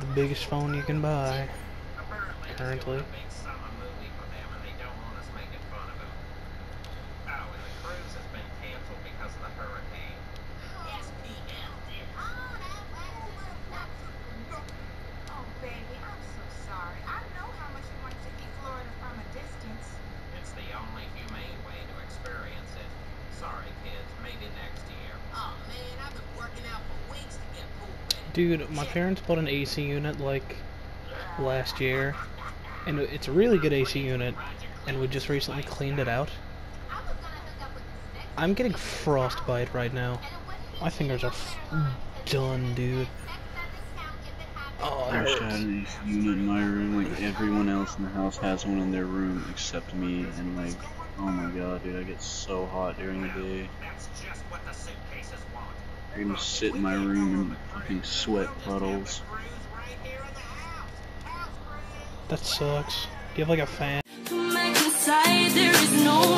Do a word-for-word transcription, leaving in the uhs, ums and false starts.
biggest phone you can buy currently. Dude, my parents bought an A C unit like last year, and it's a really good A C unit, and we just recently cleaned it out. I'm getting frostbite right now. My fingers are f done, dude. Oh, I wish I had an A C unit in my room. Like everyone else in the house has one in their room except me, and like, oh my god, dude, I get so hot during the day. I can just sit in my room and fucking sweat puddles. that sucks. Do you have like a fan? There is no